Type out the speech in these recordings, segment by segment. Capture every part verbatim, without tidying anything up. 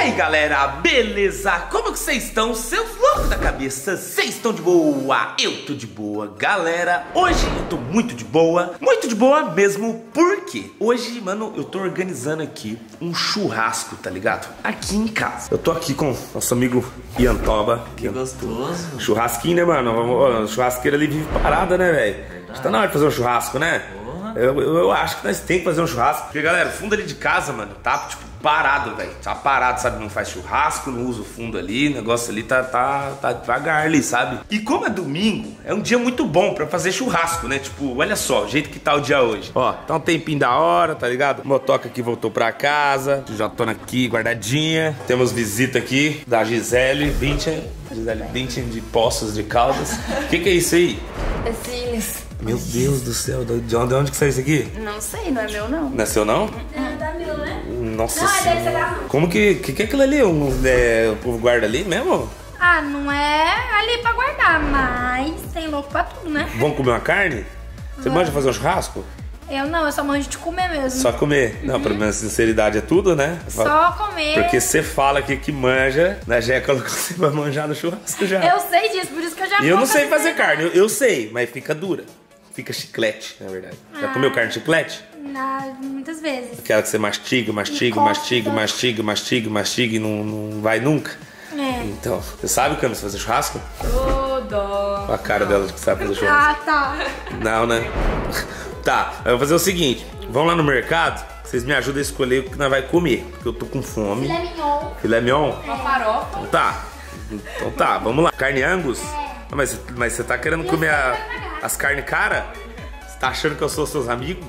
aí galera, beleza? Como que vocês estão? Seus loucos da cabeça, vocês estão de boa? Eu tô de boa, galera. Hoje eu tô muito de boa, muito de boa mesmo, porque hoje, mano, eu tô organizando aqui um churrasco, tá ligado? Aqui em casa. Eu tô aqui com nosso amigo Ian Toba. Que gostoso. Churrasquinho, né, mano? Churrasqueira ali vive parada, né, velho? Tá na hora de fazer um churrasco, né? Eu, eu, eu acho que nós temos que fazer um churrasco. Porque, galera, o fundo ali de casa, mano, tá, tipo, parado, velho. Tá parado, sabe? Não faz churrasco, não usa o fundo ali. O negócio ali tá, tá, tá devagar ali, sabe? E como é domingo, é um dia muito bom pra fazer churrasco, né? Tipo, olha só, o jeito que tá o dia hoje. Ó, tá um tempinho da hora, tá ligado? Motoca aqui voltou pra casa. Já tô aqui guardadinha. Temos visita aqui da Gisele Bündchen. Gisele Bündchen de Poços de Caldas. O que que é isso aí? É cílios. Meu Deus do céu, de onde, de onde que saiu isso aqui? Não sei, não é meu não. Não é seu não? É da meu, né? Nossa Não, senhora. deve ser da... Como que, que que é aquilo ali? Um, é, o povo guarda ali mesmo? Ah, não é ali pra guardar, mas tem louco pra tudo, né? Vamos comer uma carne? Você Vamos. manja fazer um churrasco? Eu não, eu só manjo de comer mesmo. Só comer. Não, pelo menos sinceridade é tudo, né? Só comer. Porque você fala que que manja, né? Já colocou você pra manjar no churrasco já. Eu sei disso, por isso que eu já E eu vou não sei fazer sinceridade. carne, eu, eu sei, mas fica dura. Fica chiclete, na verdade. Já Ah. comeu carne de chiclete? Na, muitas vezes. Aquela que você mastiga, mastiga, Encosta. mastiga, mastiga, mastiga, mastiga e não, não vai nunca. É. Então, você sabe, Camis, fazer churrasco? Ô, dó. Olha a cara dela de que sabe fazer churrasco. Ah, tá. Não, né? Tá, eu vou fazer o seguinte. Vamos lá no mercado, vocês me ajudam a escolher o que nós vamos comer. Porque eu tô com fome. Filé mignon. Filé mignon? Uma farofa. Então tá. Então tá, vamos lá. Carne Angus? Ah, mas, mas você tá querendo comer a- as carnes cara? Você tá achando que eu sou seus amigos?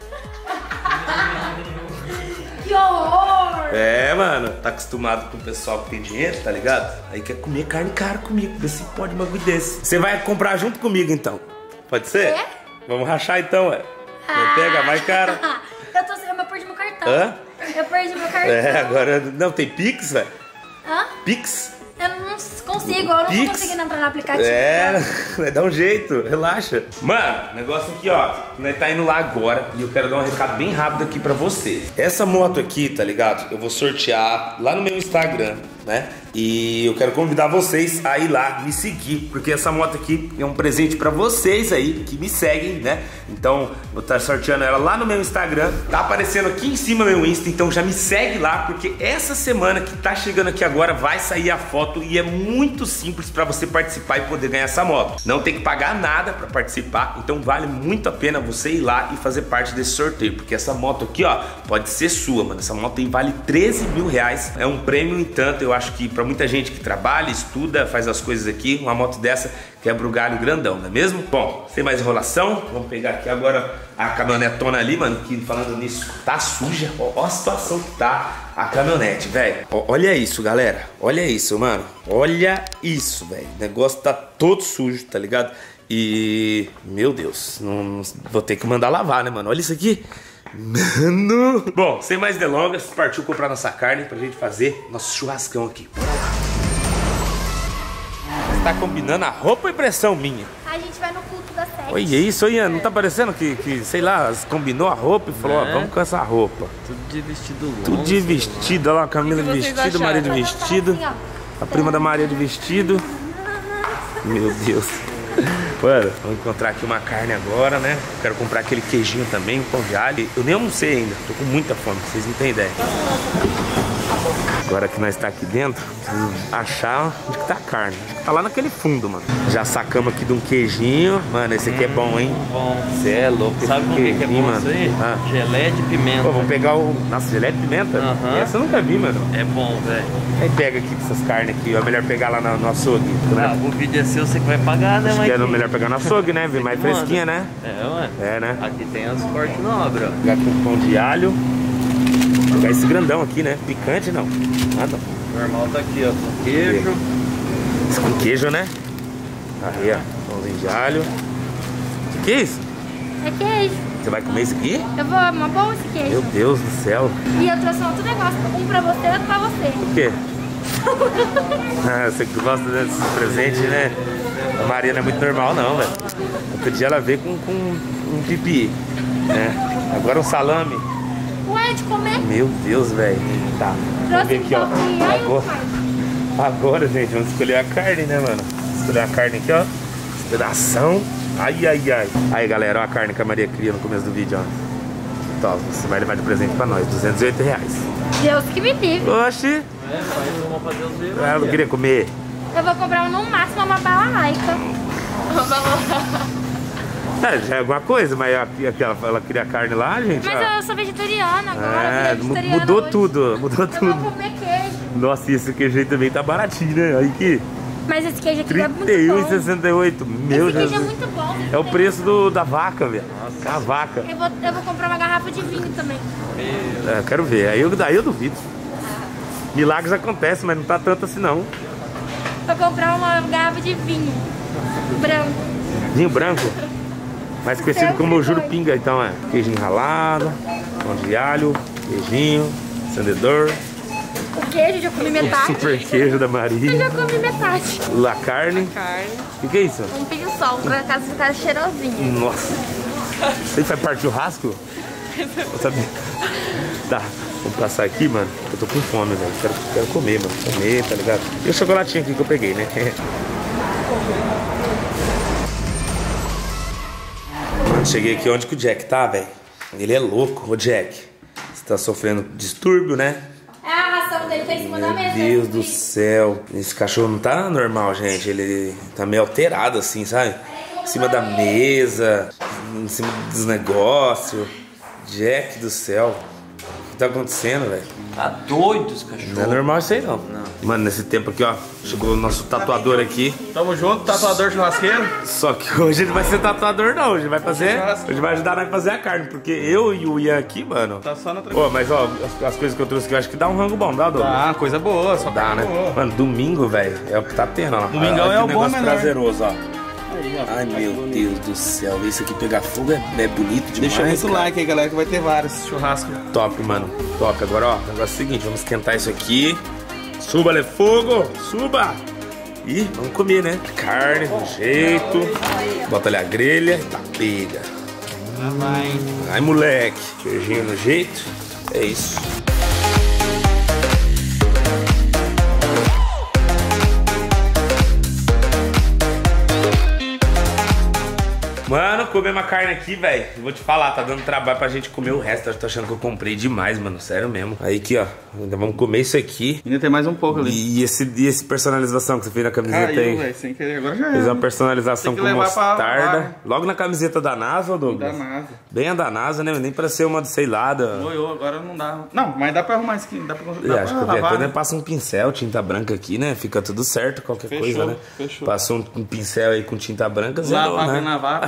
Que horror! É, mano, tá acostumado com o pessoal que tem dinheiro, tá ligado? Aí quer comer carne cara comigo, vê se pode um bagulho desse. Você vai comprar junto comigo então? Pode ser? É? Vamos rachar então, ué. Não pega mais cara. Eu tô sem, eu perdi meu cartão. Hã? Eu perdi meu cartão. É, agora. Não, tem Pix, velho? Hã? Pix? Eu não consigo, eu não Pix? tô conseguindo entrar no aplicativo. É, vai dar um jeito, relaxa. Mano, negócio aqui, ó. Nós tá indo lá agora e eu quero dar um recado bem rápido aqui pra vocês. Essa moto aqui, tá ligado? Eu vou sortear lá no meu Instagram, né? E eu quero convidar vocês a ir lá me seguir, porque essa moto aqui é um presente pra vocês aí que me seguem, né? Então, vou estar sorteando ela lá no meu Instagram. Tá aparecendo aqui em cima meu Insta, então já me segue lá, porque essa semana que tá chegando aqui agora vai sair a foto e é muito simples pra você participar e poder ganhar essa moto. Não tem que pagar nada pra participar, então vale muito a pena você ir lá e fazer parte desse sorteio, porque essa moto aqui, ó, pode ser sua, mano. Essa moto aí vale treze mil reais, é um prêmio, entanto, eu acho que pra muita gente que trabalha, estuda, faz as coisas aqui, uma moto dessa quebra o galho grandão, não é mesmo? Bom, sem mais enrolação, vamos pegar aqui agora a caminhonetona ali, mano, que falando nisso, tá suja. Ó, ó a situação que tá a caminhonete, velho. Olha isso, galera. Olha isso, mano. Olha isso, velho. O negócio tá todo sujo, tá ligado? E... meu Deus, não, não- vou ter que mandar lavar, né, mano? Olha isso aqui. Mano. Bom, sem mais delongas, partiu comprar nossa carne pra gente fazer nosso churrascão aqui. Bora lá. Tá combinando a roupa ou impressão minha? A gente vai no culto da sete. Olha isso, Ian, não tá parecendo que, que, sei lá, combinou a roupa e falou, ó, Né? vamos com essa roupa. Tudo de vestido longo. Tudo de vestido, olha lá, a Camila de O que vocês vestido, Maria de acharam? vestido, Assim, ó. a prima da Maria de vestido. Meu Deus. Mano, vamos encontrar aqui uma carne agora, né? Quero comprar aquele queijinho também, um pão de alho. Eu nem almocei ainda, tô com muita fome, vocês não têm ideia. Agora que nós tá aqui dentro, preciso achar onde que tá a carne. Acho que tá lá naquele fundo, mano. Já sacamos aqui de um queijinho. Mano, esse aqui é bom, hein? Bom. Você é louco, esse Sabe com o que que é queijinho, bom mano. isso aí? Ah. Gelé de pimenta. Pô, vamos pegar o... Nossa, gelé de pimenta? Aham. Essa eu nunca vi, mano. É bom, velho. Aí pega aqui essas carnes aqui, ó. É melhor pegar lá no, no açougue. Ah, o vídeo é seu, você que vai pagar, né, Acho que é Mike? melhor pegar no açougue, né? Vem mais Manda. fresquinha, né? É, ué. É, né? Aqui tem os cortes na obra, ó. Pegar aqui um pão de alho. Pegar esse grandão aqui, né? Picante não. Nada. Normal tá aqui, ó, com queijo. Esse com queijo, né? Aí, ó. Pãozinho de alho. O que é isso? É queijo. Você vai comer isso aqui? Eu vou, é uma boa esse queijo. Meu Deus do céu. E eu trouxe outro negócio, um pra você e outro pra você. O quê? Ah, você que gosta desses presentes, né? A Maria não é muito normal não, velho. Outro dia ela veio com, com um pipi, né? Agora um salame. Ué, de comer. Meu Deus, velho. Tá. Vamos Trouxe ver um aqui, ó. pouquinho. Ai, Agora, pai. agora, gente, vamos escolher a carne, né, mano? Escolher a carne aqui, ó. Esse pedação. Ai, ai, ai. Aí, galera, ó a carne que a Maria cria no começo do vídeo, ó. Então, você vai levar de presente pra nós. duzentos e oito reais. Deus que me livre. Oxi. É, pai, vamos fazer os dedos. Ela não queria comer. Eu vou comprar no máximo uma balalaica. É, já é alguma coisa, mas aquela, ela queria carne lá, gente. Mas ó. eu sou vegetariana agora. É, eu virei vegetariana mudou hoje. tudo, mudou Eu tudo. vou comer queijo. Nossa, e esse queijo aí também tá baratinho, né? Aí que Mas esse queijo aqui é muito trinta e um bom. e sessenta e oito. Meu Esse queijo é Jesus. muito bom. É o preço do, da vaca, velho. A vaca. Eu vou, eu vou comprar uma garrafa de vinho também. É, quero ver. Aí eu, daí eu duvido. Milagres acontecem, mas não tá tanto assim não. Vou comprar uma garrafa de vinho branco. Vinho branco. Mais conhecido como jurupinga, então é. Queijinho ralado, pão de alho, queijinho, acendedor. O queijo, já comi metade. Super queijo da Eu Maria. já comi metade. La carne. Carne. O que é isso? Um pinho sol, pra casa ficar cheirosinho. Nossa. Isso aí faz parte do churrasco? Eu sabia. Tá, vamos passar aqui, mano. Eu tô com fome, velho. Quero, quero comer, mano. Comer, tá ligado? E o chocolatinho aqui que eu peguei, né? Mano, cheguei aqui onde que o Jack tá, velho. Ele é louco, ô Jack. Você tá sofrendo distúrbio, né? É, a ração dele tá em cima da Meu mesa. Deus do céu. Esse cachorro não tá normal, gente. Ele tá meio alterado assim, sabe? Em cima da mesa, em cima dos negócios. Jack do céu. O que tá acontecendo, velho? Tá doido esse cachorro. Não é normal isso aí, não. Mano, nesse tempo aqui, ó, chegou o nosso tatuador aqui. Tamo junto, tatuador churrasqueiro. Só que hoje ele vai ser tatuador, não. Hoje vai fazer. Hoje vai ajudar nós a fazer a carne. Porque eu e o Ian aqui, mano. Tá só na Pô, mas ó, as, as coisas que eu trouxe aqui, eu acho que dá um rango bom, dá, Douglas? Ah, coisa boa, só Dá, carne né? boa. Mano, domingo, velho, é o que tá tendo, ó. Domingão Olha é que o bom negócio menor. prazeroso, ó. Aí, ó, Ai, meu Deus do céu. Isso aqui pegar fogo é, é bonito demais. Deixa muito cara. like aí, galera, que vai ter vários churrascos. Top, mano. Top. Agora, ó, o negócio é o seguinte, vamos esquentar isso aqui. Suba, Lê Fogo! Suba! E vamos comer, né? Carne do jeito. Bota ali a grelha e tá pega. Lá vai. Ai, moleque. Queijinho no jeito. É isso. Mano, comer uma carne aqui, velho. Vou te falar, tá dando trabalho pra gente comer o resto. Eu tô achando que eu comprei demais, mano. Sério mesmo. Aí aqui, ó. Ainda vamos comer isso aqui. Ainda tem mais um pouco ali. E esse, e esse personalização que você fez na camiseta Caiu, aí? velho, sem querer. Agora já Fez é. uma personalização Tem com que levar pra mostarda. lavar. Logo na camiseta da NASA, ô Douglas? Da NASA. Bem a da NASA, né? Nem pra ser uma de sei lá. Da... Moiou, agora não dá. Não, mas dá pra arrumar isso aqui. Dá pra, dá Eu pra acho que qualquer lavar, coisa né? passa um pincel, tinta branca aqui, né? Fica tudo certo, qualquer Fechou, coisa, né? fechou. Passa um, um pincel aí com tinta branca, zerou, Lavar né? bem lavado.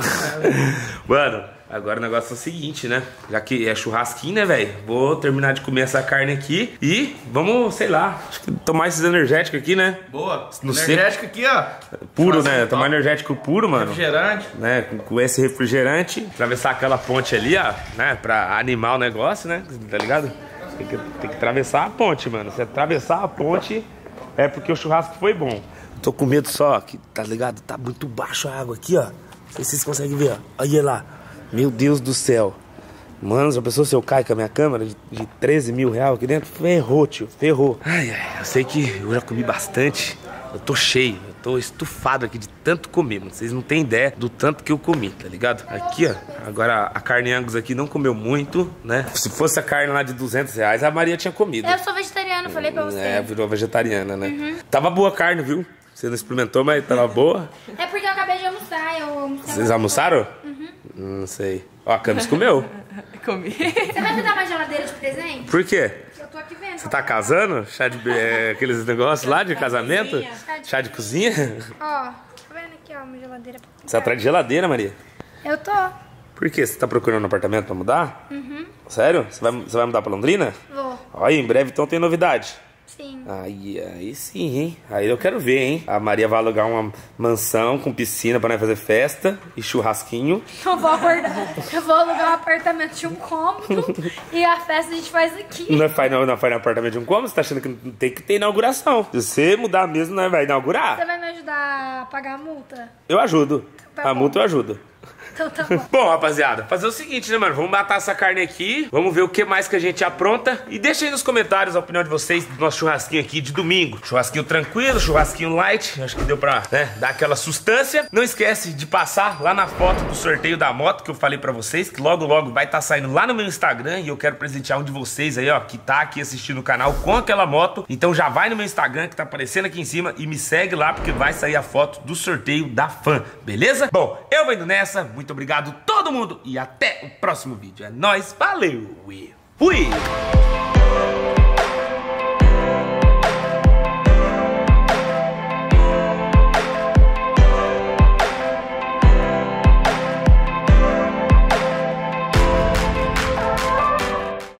Mano, agora o negócio é o seguinte, né? Já que é churrasquinho, né, velho? Vou terminar de comer essa carne aqui e vamos, sei lá, acho que tomar esses energéticos aqui, né? Boa. No Energético aqui, ó. Puro, Churrasquinho né? top. Tomar energético puro, mano. Refrigerante. Né, com, com esse refrigerante, atravessar aquela ponte ali, ó, né, pra animar o negócio, né, tá ligado? Tem que, tem que atravessar a ponte, mano. Se atravessar a ponte, é porque o churrasco foi bom. Tô com medo só, que, tá ligado? Tá muito baixo a água aqui, ó. Não sei se vocês conseguem ver, ó. Olha lá. Meu Deus do céu. Mano, já pensou se eu caio com a minha câmera de, de treze mil reais aqui dentro? Ferrou, tio, ferrou. Ai, ai, eu sei que eu já comi bastante. Eu tô cheio, eu tô estufado aqui de tanto comer, mano. Vocês não têm ideia do tanto que eu comi, tá ligado? Aqui, ó, agora a carne Angus aqui não comeu muito, né? Se fosse a carne lá de duzentos reais, a Maria tinha comido. Eu sou vegetariana, falei pra você. É, virou vegetariana, né? Tava boa a carne, viu? Você não experimentou, mas tava boa. É porque eu acabei de almoçar, eu almocei. Vocês almoçaram? Uhum. Não sei. Ó, a Camis comeu. Comi. Você vai me dar uma geladeira de presente? Por quê? Eu tô aqui vendo. Você tá casando? Chá de... É, aqueles negócios lá de casamento? cozinha. Chá de cozinha? Ó, tá vendo aqui, ó, uma geladeira pra Você atrás de geladeira, Maria? Eu tô. Por quê? Você tá procurando um apartamento pra mudar? Uhum. Sério? Você vai, você vai mudar pra Londrina? Vou. Olha, em breve então tem novidade. Sim. Aí, aí sim, hein? Aí eu quero ver, hein? A Maria vai alugar uma mansão com piscina pra nós fazer festa e churrasquinho. Eu vou acordar. Eu vou alugar um apartamento de um cômodo e a festa a gente faz aqui. Não faz, não, não faz no apartamento de um cômodo? Você tá achando que não tem que ter inauguração. Se você mudar mesmo, nós vai inaugurar. Você vai me ajudar a pagar a multa? Eu ajudo. Tá A bom. multa eu ajudo. Então tá bom. Bom, rapaziada, fazer o seguinte, né, mano? Vamos matar essa carne aqui, vamos ver o que mais que a gente apronta. E deixa aí nos comentários a opinião de vocês do nosso churrasquinho aqui de domingo. Churrasquinho tranquilo, churrasquinho light. Acho que deu pra, né, dar aquela sustância. Não esquece de passar lá na foto do sorteio da moto que eu falei pra vocês, que logo, logo vai estar saindo lá no meu Instagram. E eu quero presentear um de vocês aí, ó, que tá aqui assistindo o canal com aquela moto. Então já vai no meu Instagram, que tá aparecendo aqui em cima, e me segue lá, porque vai sair a foto do sorteio da fã, beleza? Bom, eu vou indo nessa. Muito obrigado todo mundo e até o próximo vídeo. É nóis, valeu e fui!